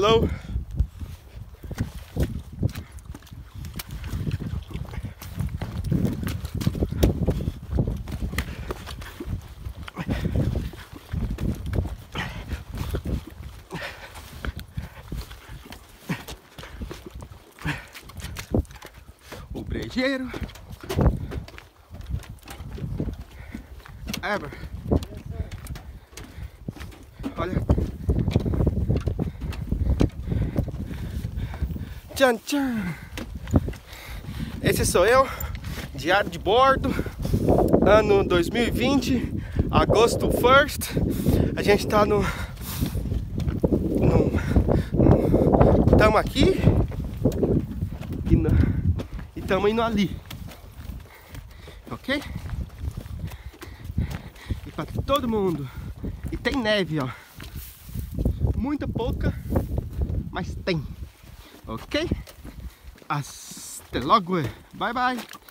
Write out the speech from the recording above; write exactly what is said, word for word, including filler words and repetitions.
hello. O brejeiro. Ever. Olha. Tchan, tchan. Esse sou eu, diário de bordo, ano dois mil e vinte, agosto first. A gente tá no... no, no tamo aqui e, no, e tamo indo ali, ok? E pra todo mundo. E tem neve, ó. Muita pouca, mas tem. Ok? Hasta logo. Bye bye.